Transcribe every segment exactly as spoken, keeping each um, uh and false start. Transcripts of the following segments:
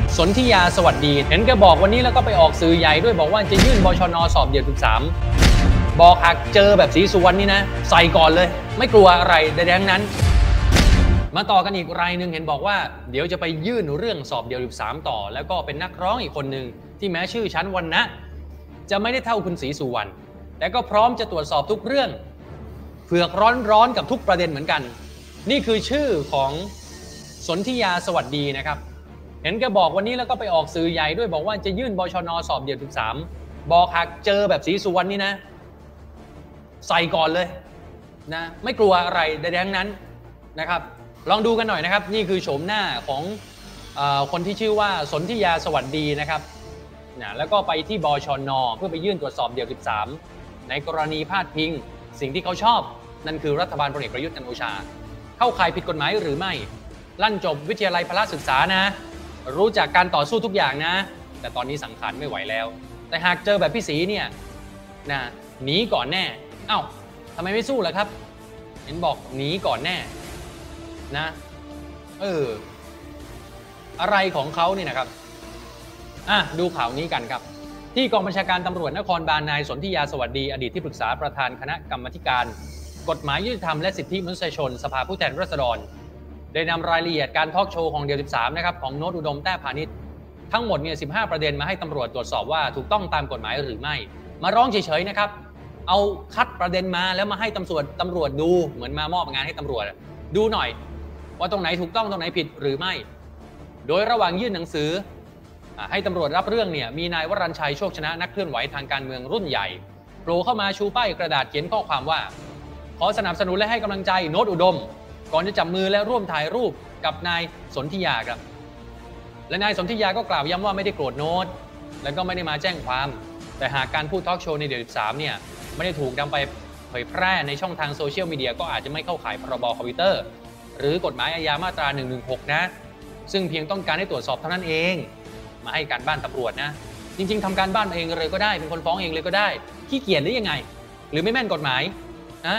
สนธิยาสวัสดีเห็นแกบอกวันนี้แล้วก็ไปออกสื่อใหญ่ด้วยบอกว่าจะยื่นบชน.สอบเดี่ยวสิบสามบอกหากเจอแบบศรีสุวรรณนี่นะใส่ก่อนเลยไม่กลัวอะไรใดๆทั้งนั้นมาต่อกันอีกรายหนึ่งเห็นบอกว่าเดี๋ยวจะไปยื่นเรื่องสอบเดี่ยวสิบสามต่อแล้วก็เป็นนักร้องอีกคนหนึ่งที่แม้ชื่อชั้นวรรณะจะไม่ได้เท่าคุณศรีสุวรรณแต่ก็พร้อมจะตรวจสอบทุกเรื่องเผือกร้อนๆกับทุกประเด็นเหมือนกันนี่คือชื่อของสนธิยาสวัสดีนะครับเห็นแกบอกวันนี้แล้วก็ไปออกสื่อใหญ่ด้วยบอกว่าจะยื่นบชน.สอบเดี่ยวสิบสามบอกหากเจอแบบศรีสุวรรณนี่นะใส่ก่อนเลยนะไม่กลัวอะไรใดๆทั้งนั้นนะครับลองดูกันหน่อยนะครับนี่คือโฉมหน้าของเอ่อคนที่ชื่อว่าสนธิยาสวัสดีนะครับนะแล้วก็ไปที่บชน.เพื่อไปยื่นตรวจสอบเดี่ยวสิบสามในกรณีพาดพิงสิ่งที่เขาชอบนั่นคือรัฐบาลพลเอกประยุทธ์จันทร์โอชาเข้าข่ายผิดกฎหมายหรือไม่ลั่นจบวิทยาลัยพละศึกษานะรู้จักการต่อสู้ทุกอย่างนะแต่ตอนนี้สังขารไม่ไหวแล้วแต่หากเจอแบบพี่ศรีเนี่ยนะหนีก่อนแน่เอ้าทำไมไม่สู้ล่ะครับเห็นบอกหนีก่อนแน่นะเอออะไรของเขาเนี่ยนะครับอ่ะดูข่าวนี้กันครับที่กองบัญชาการตำรวจนครบาลนายสนธิยาสวัสดีอดีตที่ปรึกษาประธานคณะกรรมาธิการกฎหมายยุติธรรมและสิทธิมนุษยชนสภาผู้แทนราษฎรได้นำรายละเอียดการทอล์กโชว์ของเดี่ยวสิบสามนะครับของโน้ตอุดมแต้พาณิชย์ทั้งหมดเนี่ยสิบห้าประเด็นมาให้ตำรวจตรวจสอบว่าถูกต้องตามกฎหมายหรือไม่มาร้องเฉยๆนะครับเอาคัดประเด็นมาแล้วมาให้ตำรวจตำรวจดูเหมือนมามอบงานให้ตำรวจดูหน่อยว่าตรงไหนถูกต้องตรงไหนผิดหรือไม่โดยระหว่างยื่นหนังสือให้ตำรวจรับเรื่องเนี่ยมีนายวรัญชัยโชคชนะนักเคลื่อนไหวทางการเมืองรุ่นใหญ่โผล่เข้ามาชูป้ายกระดาษเขียนข้อความว่าขอสนับสนุนและให้กำลังใจโน้ตอุดมก่อนจะจับมือและร่วมถ่ายรูปกับนายสนธิยาครับและนายสนธิยาก็กล่าวย้ำว่าไม่ได้โกรธโน้ตและก็ไม่ได้มาแจ้งความแต่หากการพูดทอล์กโชว์ในเดี่ยวสิบสามเนี่ยไม่ได้ถูกนำไปเผยแพร่ในช่องทางโซเชียลมีเดียก็อาจจะไม่เข้าข่ายพรบคอมพิวเตอร์หรือกฎหมายอาญามาตราหนึ่งหนึ่งหกนะซึ่งเพียงต้องการให้ตรวจสอบเท่านั้นเองมาให้การบ้านตำรวจนะจริงๆทำการบ้านเองเลยก็ได้เป็นคนฟ้องเองเลยก็ได้ขี้เกียจได้ยังไงหรือไม่แม่นกฎหมายนะ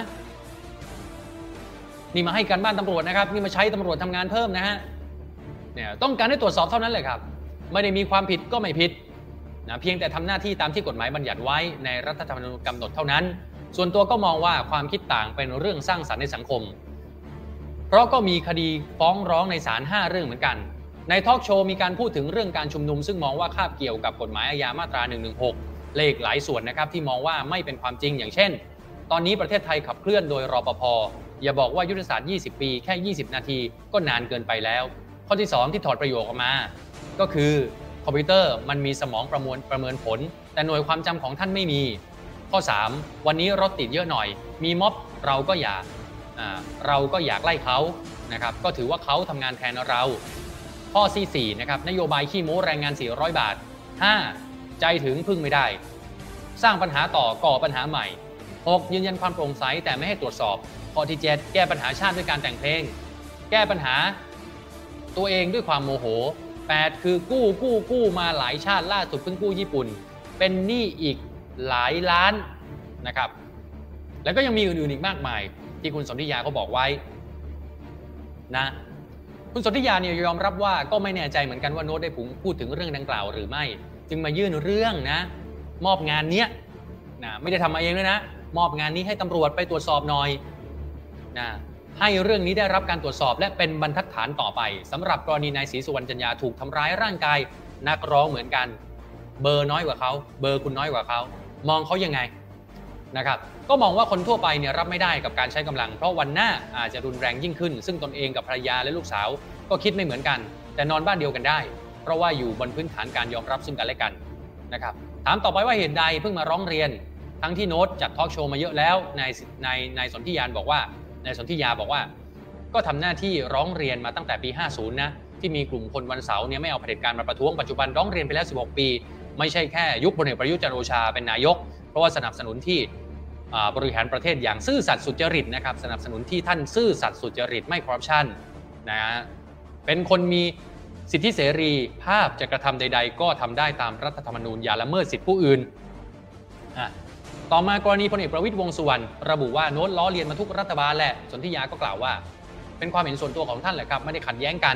นี่มาให้การบ้านตำรวจนะครับนี่มาใช้ตำรวจทำงานเพิ่มนะฮะเนี่ยต้องการให้ตรวจสอบเท่านั้นเลยครับไม่ได้มีความผิดก็ไม่ผิดนะเพียงแต่ทำหน้าที่ตามที่กฎหมายบัญญัติไว้ในรัฐธรรมนูญกำหนดเท่านั้นส่วนตัวก็มองว่าความคิดต่างเป็นเรื่องสร้างสรรค์ในสังคมเพราะก็มีคดีฟ้องร้องในศาลห้าเรื่องเหมือนกันในทอล์กโชว์มีการพูดถึงเรื่องการชุมนุมซึ่งมองว่าคาบเกี่ยวกับกฎหมายอาญามาตราหนึ่งหนึ่งหกเลขหลายส่วนนะครับที่มองว่าไม่เป็นความจริงอย่างเช่นตอนนี้ประเทศไทยขับเคลื่อนโดยรปภ.อย่าบอกว่ายุทธศาสตร์ยี่สิบปีแค่ยี่สิบนาทีก็นานเกินไปแล้วข้อที่สองที่ถอดประโยชน์ออกมาก็คือคอมพิวเตอร์มันมีสมองประมวลประเมินผลแต่หน่วยความจำของท่านไม่มีข้อสามวันนี้รถติดเยอะหน่อยมีม็อบเราก็อยากเราก็อยากไล่เขานะครับก็ถือว่าเขาทำงานแทนเราข้อที่สี่นะครับนโยบายขี้โม้แรงงานสี่ร้อยบาทห้าใจถึงพึ่งไม่ได้สร้างปัญหาต่อก่อปัญหาใหม่หกยืนยันความโปร่งใสแต่ไม่ให้ตรวจสอบข้อที่เจ็ดแก้ปัญหาชาติด้วยการแต่งเพลงแก้ปัญหาตัวเองด้วยความโมโหแปดคือกู้กู้กู้มาหลายชาติล่าสุดเพิ่งกู้ญี่ปุ่นเป็นหนี้อีกหลายล้านนะครับแล้วก็ยังมีอื่นๆอีกมากมายที่คุณสนธิยาเขาบอกไว้นะคุณสนธิยาเนี่ยยอมรับว่าก็ไม่แน่ใจเหมือนกันว่าโน้ตได้พูดถึงเรื่องดังกล่าวหรือไม่จึงมายื่นเรื่องนะมอบงานเนี้ยนะไม่ได้ทำมาเองด้วยนะมอบงานนี้ให้ตำรวจไปตรวจสอบหน่อยนะให้เรื่องนี้ได้รับการตรวจสอบและเป็นบรรทัดฐานต่อไปสำหรับกรณีนายศรีสุวรรณจันยาถูกทำร้ายร่างกายนักร้องเหมือนกันเบอร์น้อยกว่าเขาเบอร์คุณน้อยกว่าเขามองเขายังไงนะครับก็มองว่าคนทั่วไปเนี่ยรับไม่ได้กับการใช้กำลังเพราะวันหน้าอาจจะรุนแรงยิ่งขึ้นซึ่งตนเองกับภรรยาและลูกสาวก็คิดไม่เหมือนกันแต่นอนบ้านเดียวกันได้เพราะว่าอยู่บนพื้นฐานการยอมรับซึ่งกันและกันนะครับถามต่อไปว่าเหตุใดเพิ่งมาร้องเรียนทั้งที่โน้ตจัดทอล์กโชว์มาเยอะแล้วนายนายนายสนธิยาบอกว่านายสนธิยาบอกว่าก็ทำหน้าที่ร้องเรียนมาตั้งแต่ปีห้าสิบนะที่มีกลุ่มคนวันเสาร์เนี่ยไม่เอาเผด็จการมาประท้วงปัจจุบันร้องเรียนไปแล้วสิบหกปีไม่ใช่แค่ยุคพลเอกประยุทธ์จันทร์โอชาเป็นนายกเพราะว่าสนับสนุนที่บริหารประเทศอย่างซื่อสัตย์สุจริตนะครับสนับสนุนที่ท่านซื่อสัตย์สุจริตไม่คอร์รัปชันนะเป็นคนมีสิทธิเสรีภาพจะกระทำใดๆก็ทำได้ตามรัฐธรรมนูญอย่าละเมิดสิทธิผู้อื่นต่อมากรณีพลเอกประวิตรวงษ์สุวรรณระบุว่าโน้ตล้อเลียนมาทุกรัฐบาลแหละสนธิยาก็กล่าวว่าเป็นความเห็นส่วนตัวของท่านแหละครับไม่ได้ขัดแย้งกัน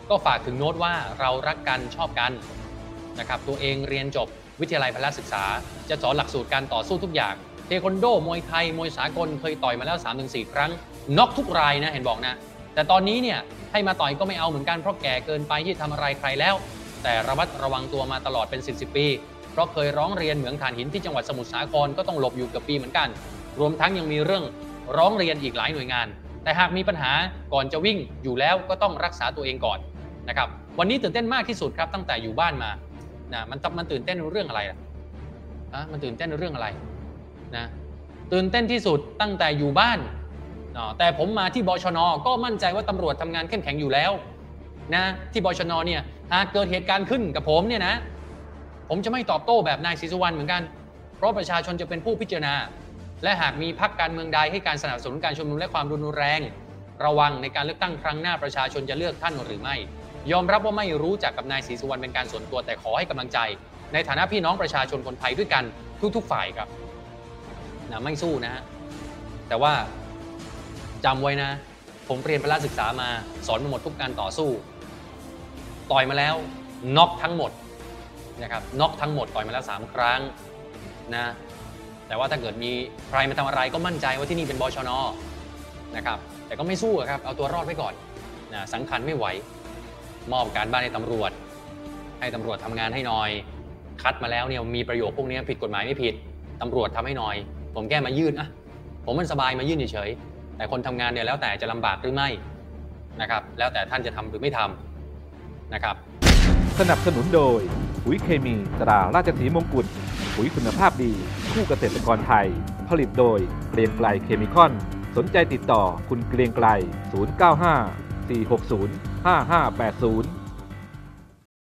ก็ฝากถึงโน้ตว่าเรารักกันชอบกันนะครับตัวเองเรียนจบวิทยาลัยพละศึกษาจะสอนหลักสูตรการต่อสู้ทุกอย่างเทควันโดมวยไทยมวยสากลเคยต่อยมาแล้ว สามถึงสี่ ครั้งน็อกทุกรายนะเห็นบอกนะแต่ตอนนี้เนี่ยให้มาต่อยก็ไม่เอาเหมือนกันเพราะแก่เกินไปที่ทำอะไรใครแล้วแต่ระมัดระวังตัวมาตลอดเป็นสิบสิบปีเพราะเคยร้องเรียนเหมืองถ่านหินที่จังหวัดสมุทรสาครก็ต้องหลบอยู่เกือบปีเหมือนกันรวมทั้งยังมีเรื่องร้องเรียนอีกหลายหน่วยงานแต่หากมีปัญหาก่อนจะวิ่งอยู่แล้วก็ต้องรักษาตัวเองก่อนนะครับวันนี้ตื่นเต้นมากที่สุดครับตั้งแต่อยู่บ้านมานะมันมันตื่นเต้นเรื่องอะไรล่ะอะมันตื่นเต้นเรื่องอะไรนะตื่นเต้นที่สุดตั้งแต่อยู่บ้านแต่ผมมาที่บชน.ก็มั่นใจว่าตำรวจทำงานเข้มแข็งอยู่แล้วนะที่บชน.เนี่ยหากเกิดเหตุการณ์ขึ้นกับผมเนี่ยนะผมจะไม่ตอบโต้แบบนายศรีสุวรรณเหมือนกันเพราะประชาชนจะเป็นผู้พิจารณาและหากมีพรรคการเมืองใดให้การสนับสนุนการชุมนุมและความรุนแรงระวังในการเลือกตั้งครั้งหน้าประชาชนจะเลือกท่านหรือไม่ยอมรับว่าไม่รู้จักกับนายศรีสุวรรณเป็นการส่วนตัวแต่ขอให้กำลังใจในฐานะพี่น้องประชาชนคนไทยด้วยกันทุกๆฝ่ายครับนะไม่สู้นะแต่ว่าจำไว้นะผมเรียนพละศึกษามาสอนมาหมดทุกการต่อสู้ต่อยมาแล้วน็อกทั้งหมดนะครับน็อกทั้งหมดต่อยมาแล้วสามครั้งนะแต่ว่าถ้าเกิดมีใครมาทำอะไรก็มั่นใจว่าที่นี่เป็นบชน.นะครับแต่ก็ไม่สู้ครับเอาตัวรอดไว้ก่อนนะสังขารไม่ไหวมอบการบ้านให้ตำรวจให้ตำรวจทำงานให้หน่อยคัดมาแล้วเนี่ยมีประโยคพวกนี้ผิดกฎหมายไม่ผิดตำรวจทำให้หน่อยผมแก้มายื่นอ่ะผมมันสบายมายื่นเฉยๆแต่คนทำงานเนี่ยแล้วแต่จะลำบากหรือไม่นะครับแล้วแต่ท่านจะทำหรือไม่ทำนะครับสนับสนุนโดยปุ๋ยเคมีตราราชสีมงกุฎปุ๋ยคุณภาพดีคู่เกษตรกรไทยผลิตโดยเกรียงไกรเคมีคอนสนใจติดต่อคุณเกรียงไกรศูนย์ เก้า ห้า สี่ หก ศูนย์ ห้า ห้า แปด ศูนย์